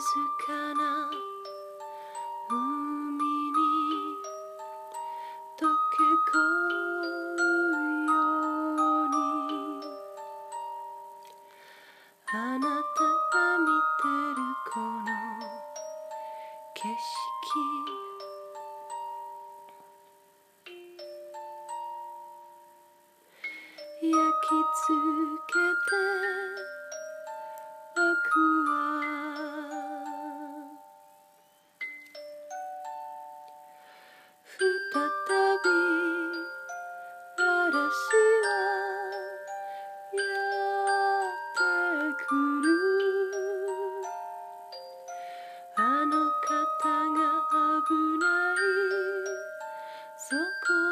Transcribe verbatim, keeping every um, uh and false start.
かな海に溶け込むように、あなたが見てるこの景色、焼き付けておくわ。再び嵐はやってくる、あの方が危ない、そこ